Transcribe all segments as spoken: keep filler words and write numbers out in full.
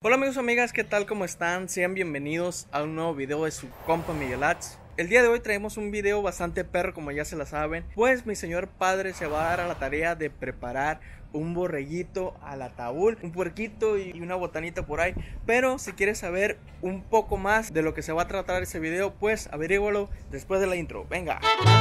Hola amigos y amigas, ¿qué tal? ¿Cómo están? Sean bienvenidos a un nuevo video de su compa Miguelats. El día de hoy traemos un video bastante perro, como ya se la saben, pues mi señor padre se va a dar a la tarea de preparar un borreguito al ataúd, un puerquito y una botanita por ahí. Pero si quieres saber un poco más de lo que se va a tratar ese video, pues averígualo después de la intro. Venga.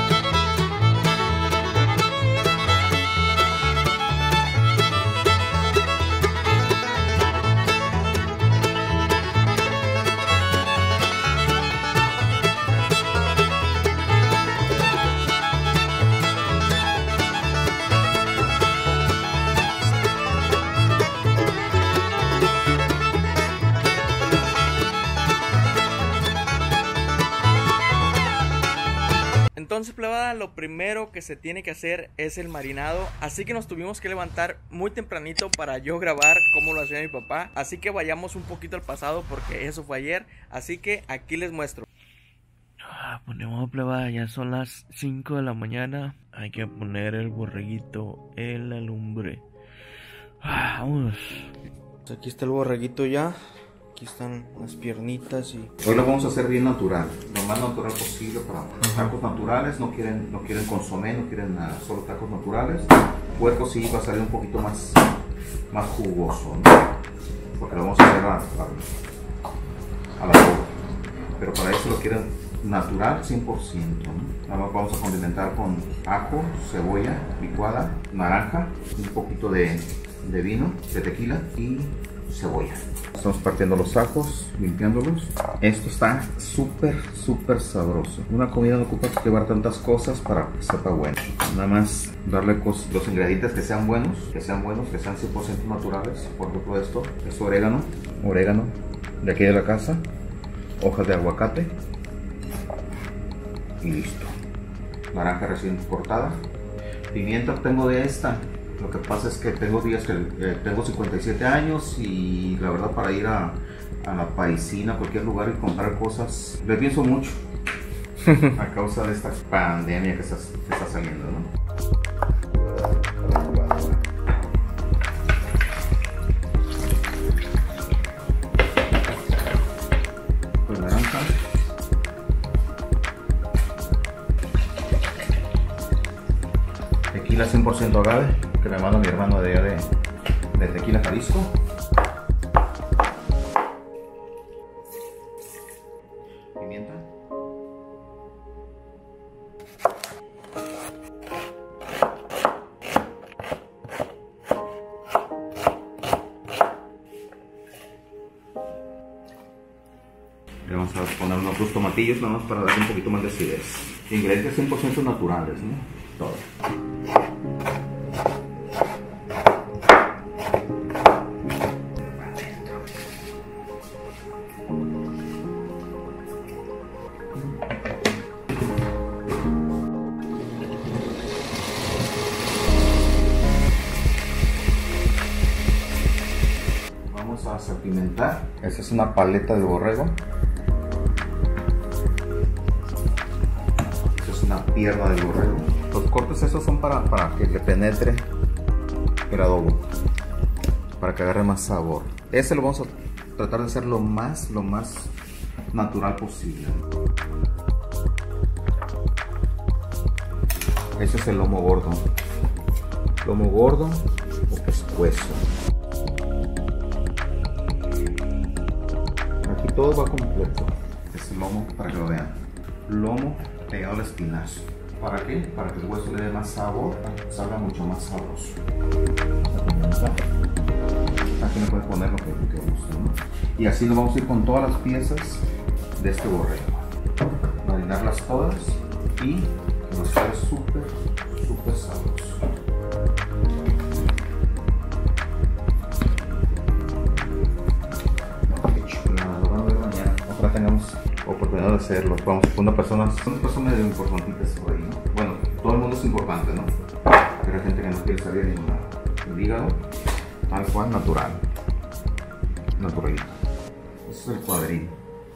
Entonces, plebada, lo primero que se tiene que hacer es el marinado. Así que nos tuvimos que levantar muy tempranito para yo grabar cómo lo hacía mi papá. Así que vayamos un poquito al pasado porque eso fue ayer. Así que aquí les muestro. Ah, ponemos, plebada, ya son las cinco de la mañana. Hay que poner el borreguito en la lumbre. Ah, vamos. Aquí está el borreguito ya. Aquí están las piernitas y... Hoy lo vamos a hacer bien natural, lo más natural posible para tacos naturales. No quieren, no quieren consomé, no quieren nada, solo tacos naturales. Puerco sí va a salir un poquito más, más jugoso, ¿no? Porque lo vamos a hacer a, a, a la boca. Pero para eso lo quieren natural cien por ciento, ¿no? Nada más vamos a condimentar con ajo, cebolla licuada, naranja, un poquito de, de vino, de tequila y cebolla. Estamos partiendo los ajos, limpiándolos. Esto está súper, súper sabroso. Una comida no ocupa llevar tantas cosas para que sepa bueno. Nada más darle los ingredientes que sean buenos, que sean buenos, que sean cien por ciento naturales. Por ejemplo, esto es orégano, orégano de aquí de la casa, hojas de aguacate y listo. Naranja recién cortada. Pimienta tengo de esta. Lo que pasa es que tengo días que eh, tengo cincuenta y siete años y la verdad para ir a, a la paisina, a cualquier lugar y comprar cosas, le pienso mucho a causa de esta pandemia que está, que está saliendo, ¿no? Pues naranja. Tequila cien por ciento agave, que me manda mi hermano de allá de, de Tequila, Jalisco. Pimienta. Le vamos a poner unos dos tomatillos nada más para darle un poquito más de acidez. Ingredientes cien por ciento naturales, ¿no? Todo. Vamos a salpimentar. Esta es una paleta de borrego. Esta es una pierna de borrego. Los cortes esos son para, para que le penetre el adobo, para que agarre más sabor. Ese lo vamos a tratar de hacer lo más, lo más natural posible. Ese es el lomo gordo. Lomo gordo o pescuezo. Aquí todo va completo. Es el lomo, para que lo vean. Lomo pegado al espinazo. ¿Para qué? Para que el hueso le dé más sabor, para que salga mucho más sabroso. Aquí le puedes poner lo que, lo que guste, ¿no? Y así nos vamos a ir con todas las piezas de este borrego. Marinarlas todas y que nos quede súper, súper sabroso. Qué chulada, lo van a ver mañana. Ojalá tengamos oportunidad de hacerlo. Vamos con una persona, una persona medio importantitas por ahí, ¿no? Bueno, todo el mundo es importante, ¿no? Pero hay gente que no quiere salir ni nada. El hígado, tal cual, natural. Naturalito. Este es el cuadril.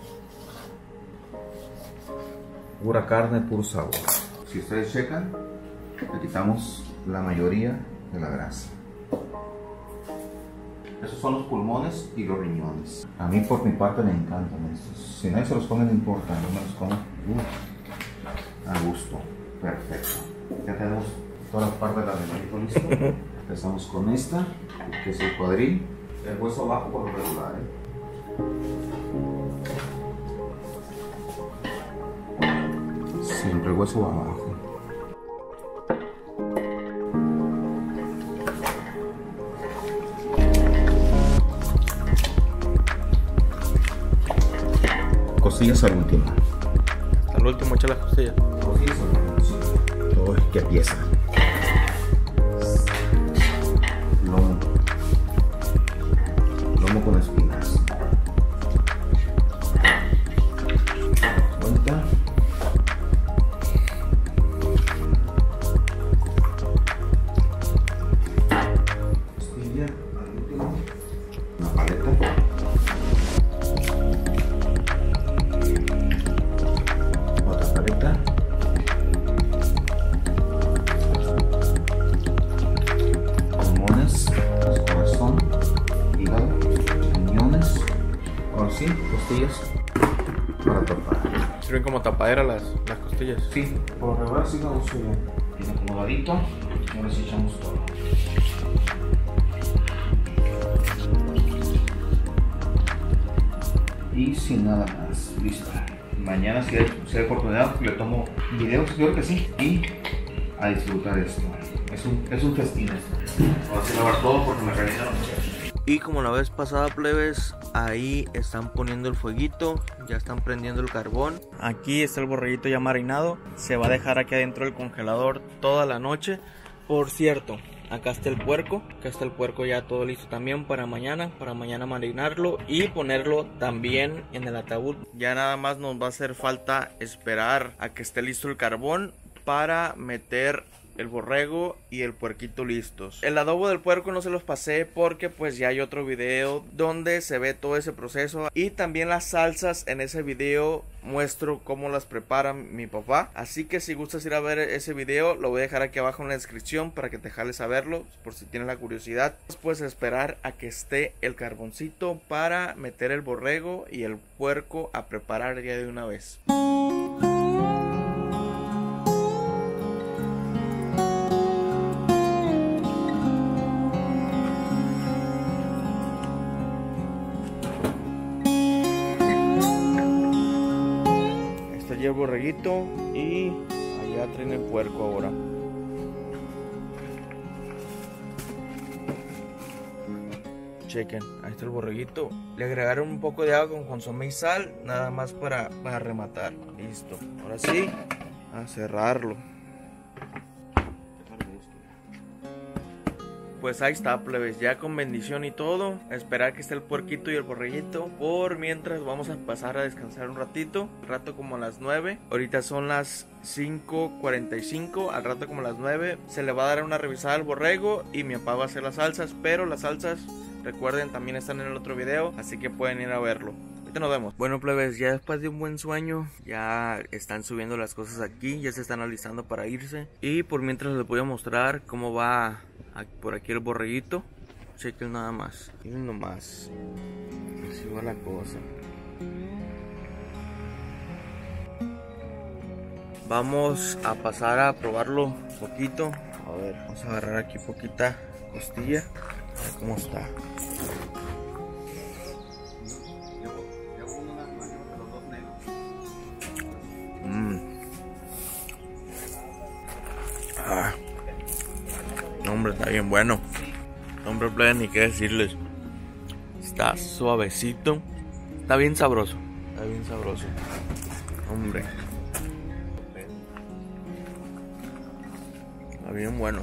Pura carne, puro sabor. Si ustedes checan, le quitamos la mayoría de la grasa. Esos son los pulmones y los riñones. A mí por mi parte me encantan estos. Si nadie se los come no importa, no me los como. Uh, a gusto. Perfecto. Ya tenemos toda la parte del animalito listo. Empezamos con esta, que es el cuadril. El hueso abajo por lo regular, ¿eh? Siempre el hueso va abajo. Costillas al último. Al último echa las costillas. Costillas al último. Todo es que pieza. Lomo. Lomo con espinas. Cuenta. Costilla al último. Una paleta. Sí, costillas para tapar. ¿Sirven como tapadera las, las costillas? Sí, por lo regular sí lo uso yo. Bien acomodadito, ahora sí echamos todo. Y sin nada más, listo. Mañana si hay, si hay oportunidad le tomo videos, creo que sí, y a disfrutar esto. Es un, es un festín esto. Voy a hacer lavar todo porque me revienta la muchacha. Y como la vez pasada, plebes, ahí están poniendo el fueguito, ya están prendiendo el carbón. Aquí está el borreguito ya marinado, se va a dejar aquí adentro del congelador toda la noche. Por cierto, acá está el puerco, acá está el puerco ya todo listo también para mañana, para mañana marinarlo y ponerlo también en el ataúd. Ya nada más nos va a hacer falta esperar a que esté listo el carbón para meter el borrego y el puerquito listos. El adobo del puerco no se los pasé porque pues ya hay otro video donde se ve todo ese proceso, y también las salsas. En ese video muestro cómo las prepara mi papá, así que si gustas ir a ver ese video lo voy a dejar aquí abajo en la descripción para que te jales a verlo por si tienes la curiosidad. Después esperar a que esté el carboncito para meter el borrego y el puerco a preparar ya de una vez. El borreguito y allá traen el puerco ahora. Chequen, ahí está el borreguito. Le agregaron un poco de agua con consomé y sal, nada más para, para rematar. Listo, ahora sí, a cerrarlo. Pues ahí está, plebes, ya con bendición y todo. Esperar que esté el puerquito y el borreguito. Por mientras vamos a pasar a descansar un ratito. Al rato como a las nueve. Ahorita son las cinco cuarenta y cinco. Al rato como a las nueve se le va a dar una revisada al borrego y mi papá va a hacer las salsas. Pero las salsas, recuerden, también están en el otro video, así que pueden ir a verlo. Ahorita nos vemos. Bueno, plebes, ya después de un buen sueño, ya están subiendo las cosas aquí, ya se están alistando para irse. Y por mientras les voy a mostrar cómo va por aquí el borreguito. Chequen nada más, miren nomás, así va la cosa. Vamos a pasar a probarlo un poquito. A ver, vamos a agarrar aquí poquita costilla, a ver cómo está. Mm. Ah. Hombre, está bien bueno. Hombre, plebe, ni qué decirles. Está suavecito. Está bien sabroso. Está bien sabroso. Hombre. Está bien bueno.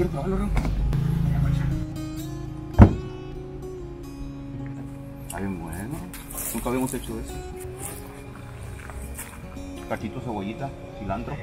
Está bien bueno. Nunca habíamos hecho eso. Cachito, cebollita, cilantro.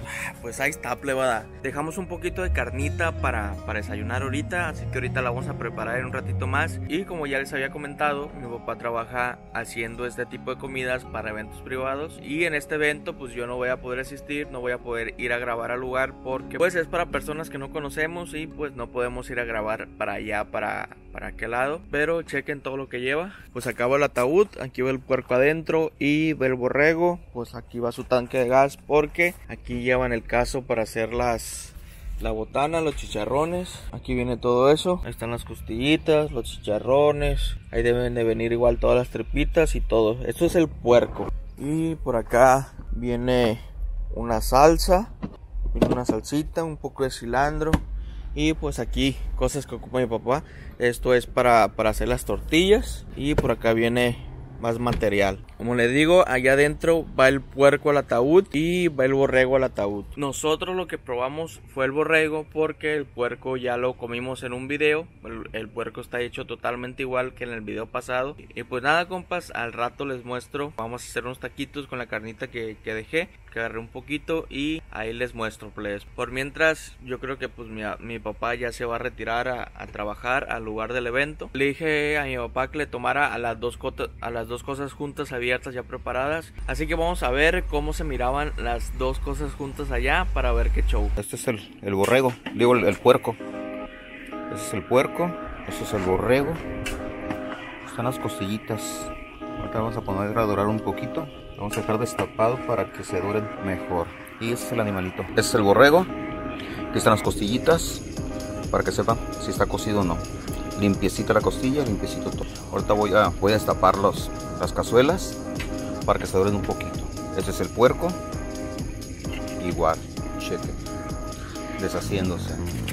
Pues ahí está, plebada. Dejamos un poquito de carnita para, para desayunar ahorita, así que ahorita la vamos a preparar en un ratito más. Y como ya les había comentado, mi papá trabaja haciendo este tipo de comidas para eventos privados, y en este evento pues yo no voy a poder asistir, no voy a poder ir a grabar al lugar porque pues es para personas que no conocemos y pues no podemos ir a grabar para allá, para, para aquel lado. Pero chequen todo lo que lleva. Pues acá va el ataúd, aquí va el puerco adentro y va el borrego. Pues aquí va su tanque de gas porque aquí llevan el caso para hacer las la botana, los chicharrones. Aquí viene todo eso. Ahí están las costillitas, los chicharrones. Ahí deben de venir igual todas las tripitas y todo. Esto es el puerco. Y por acá viene una salsa, viene una salsita, un poco de cilantro. Y pues aquí cosas que ocupa mi papá. Esto es para, para hacer las tortillas. Y por acá viene más material. Como les digo, allá adentro va el puerco al ataúd y va el borrego al ataúd. Nosotros lo que probamos fue el borrego porque el puerco ya lo comimos en un video. El, el puerco está hecho totalmente igual que en el video pasado. Y pues nada, compas, al rato les muestro. Vamos a hacer unos taquitos con la carnita que, que dejé, que agarré un poquito, y ahí les muestro, pues. Por mientras, yo creo que pues mi, mi papá ya se va a retirar a, a trabajar al lugar del evento. Le dije a mi papá que le tomara a las dos cosas, a las dos cosas juntas abiertas ya preparadas, así que vamos a ver cómo se miraban las dos cosas juntas allá para ver qué show. Este es el, el borrego, digo el, el puerco. Este es el puerco, este es el borrego. Están las costillitas. Ahorita vamos a poner a dorar un poquito. Vamos a dejar destapado para que se doren mejor. Y este es el animalito. Este es el borrego. Aquí están las costillitas para que sepan si está cocido o no. Limpiecita la costilla, limpiecito todo. Ahorita voy a, voy a destapar los, las cazuelas para que se doren un poquito. Este es el puerco. Igual, cheque. Deshaciéndose.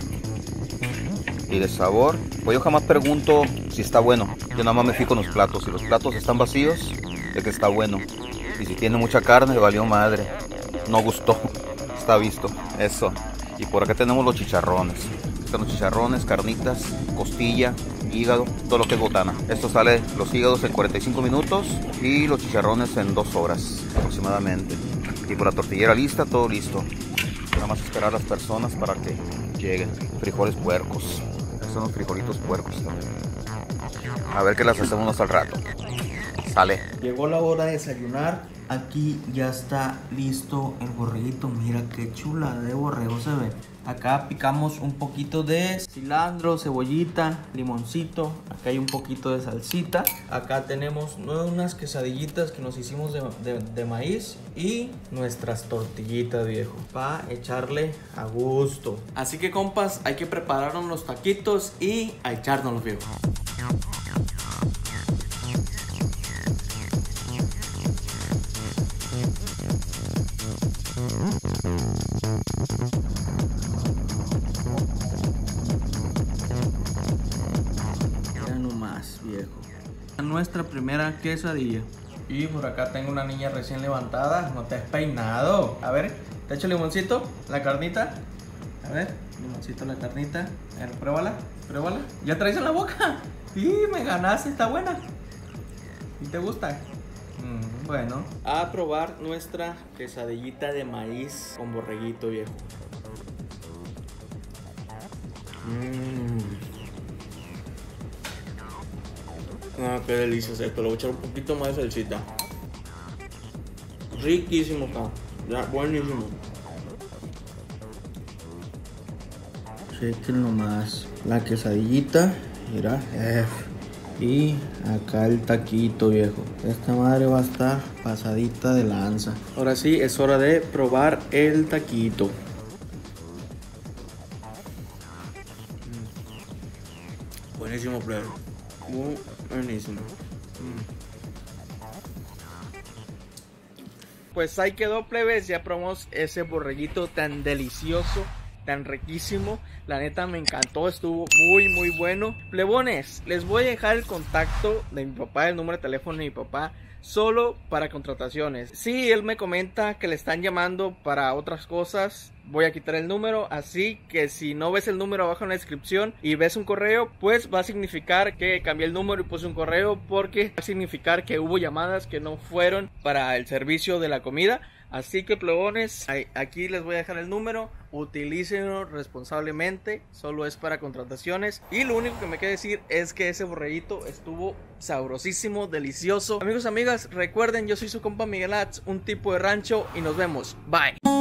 Y de sabor, pues yo jamás pregunto si está bueno. Yo nada más me fijo en los platos. Si los platos están vacíos, es que está bueno. Y si tiene mucha carne, valió madre. No gustó. Está visto. Eso. Y por acá tenemos los chicharrones. Están los chicharrones, carnitas, costilla, hígado, todo lo que es botana. Esto sale los hígados en cuarenta y cinco minutos y los chicharrones en dos horas aproximadamente. Y por la tortillera lista, todo listo. Nada más esperar a las personas para que lleguen. Frijoles puercos. Estos son los frijolitos puercos también. A ver qué las hacemos al rato. Sale. Llegó la hora de desayunar. Aquí ya está listo el borreguito. Mira qué chula de borrego se ve. Acá picamos un poquito de cilantro, cebollita, limoncito. Acá hay un poquito de salsita. Acá tenemos unas quesadillitas que nos hicimos de, de, de maíz. Y nuestras tortillitas, viejo, para echarle a gusto. Así que, compas, hay que prepararnos los taquitos y a echárnoslos, viejo. Viejo, nuestra primera quesadilla. Y por acá tengo una niña recién levantada. No te has peinado. A ver, te echo limoncito, la carnita. A ver, limoncito, la carnita. A ver, pruébala, pruébala. ¿Ya traes en la boca? Sí, me ganaste, está buena. ¿Y te gusta? Mm, bueno, a probar nuestra quesadillita de maíz con borreguito, viejo. Mmm. Ah, qué delicioso es esto. Le voy a echar un poquito más de salsita. Riquísimo acá. Ya, buenísimo. Chequen nomás la quesadillita. Mira. Eh. Y acá el taquito, viejo. Esta madre va a estar pasadita de lanza. Ahora sí, es hora de probar el taquito. Mm. Buenísimo, player. Muy buenísimo. Mm. Pues ahí quedó, plebes. Ya probamos ese borreguito tan delicioso, tan riquísimo. La neta me encantó, estuvo muy muy bueno. Plebones, les voy a dejar el contacto de mi papá, el número de teléfono de mi papá, solo para contrataciones. Si él me comenta que le están llamando para otras cosas, voy a quitar el número, así que si no ves el número abajo en la descripción y ves un correo, pues va a significar que cambié el número y puse un correo, porque va a significar que hubo llamadas que no fueron para el servicio de la comida. Así que plebones, aquí les voy a dejar el número, utilícenlo responsablemente, solo es para contrataciones. Y lo único que me queda decir es que ese borreguito estuvo sabrosísimo, delicioso. Amigos, amigas, recuerden, yo soy su compa Miguel Atz, un tipo de rancho, y nos vemos, bye.